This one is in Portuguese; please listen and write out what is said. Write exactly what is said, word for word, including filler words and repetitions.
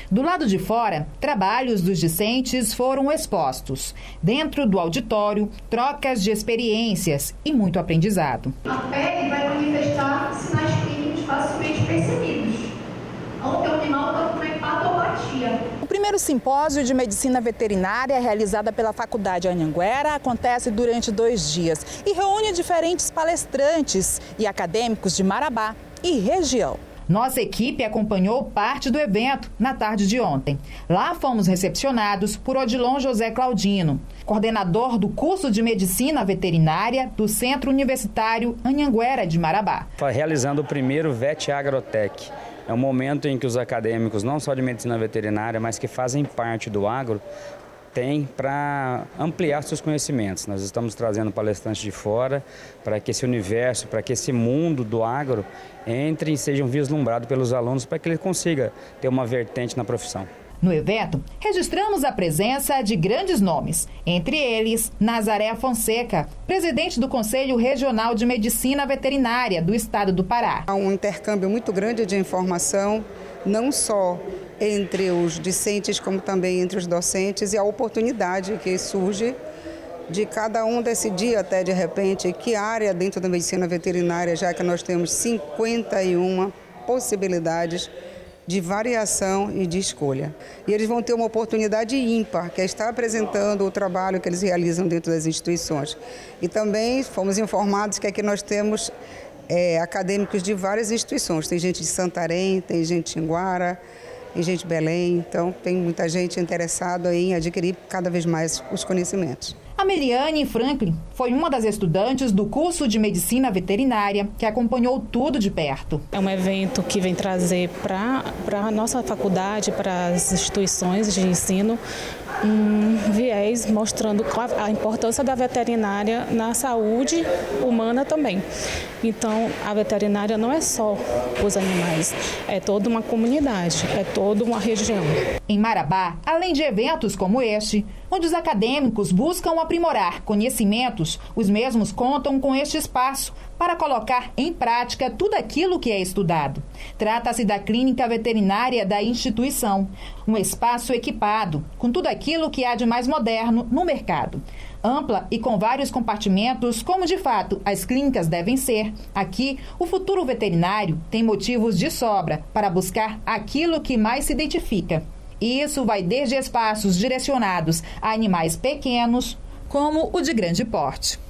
Do lado de fora, trabalhos dos discentes foram expostos. Dentro do auditório, trocas de experiências e muito aprendizado. A pele vai manifestar sinais clínicos facilmente percebidos. Ontem o animal está com uma hepatopatia. O primeiro simpósio de medicina veterinária realizada pela Faculdade Anhanguera acontece durante dois dias e reúne diferentes palestrantes e acadêmicos de Marabá e região. Nossa equipe acompanhou parte do evento na tarde de ontem. Lá fomos recepcionados por Odilon José Claudino, coordenador do curso de Medicina Veterinária do Centro Universitário Anhanguera de Marabá. Realizando o primeiro Vet Agrotech. É um momento em que os acadêmicos, não só de medicina veterinária, mas que fazem parte do agro, têm para ampliar seus conhecimentos. Nós estamos trazendo palestrantes de fora para que esse universo, para que esse mundo do agro entre e sejam vislumbrados pelos alunos para que ele consiga ter uma vertente na profissão. No evento, registramos a presença de grandes nomes, entre eles Nazaré Fonseca, presidente do Conselho Regional de Medicina Veterinária do Estado do Pará. Há um intercâmbio muito grande de informação, não só entre os discentes, como também entre os docentes, e a oportunidade que surge de cada um decidir até de repente que área dentro da medicina veterinária, já que nós temos cinquenta e uma possibilidades de variação e de escolha. E eles vão ter uma oportunidade ímpar, que é estar apresentando o trabalho que eles realizam dentro das instituições. E também fomos informados que aqui nós temos é, acadêmicos de várias instituições. Tem gente de Santarém, tem gente de Tinguara, tem gente de Belém. Então, tem muita gente interessada em adquirir cada vez mais os conhecimentos. A Meliane Franklin foi uma das estudantes do curso de Medicina Veterinária que acompanhou tudo de perto. É um evento que vem trazer para a nossa faculdade, para as instituições de ensino, um viés mostrando a importância da veterinária na saúde humana também. Então, a veterinária não é só os animais, é toda uma comunidade, é toda uma região. Em Marabá, além de eventos como este, onde os acadêmicos buscam aprimorar conhecimentos, os mesmos contam com este espaço para colocar em prática tudo aquilo que é estudado. Trata-se da clínica veterinária da instituição, um espaço equipado com tudo aquilo que há de mais moderno no mercado. Ampla e com vários compartimentos, como de fato as clínicas devem ser. Aqui, o futuro veterinário tem motivos de sobra para buscar aquilo que mais se identifica. E isso vai desde espaços direcionados a animais pequenos, como o de grande porte.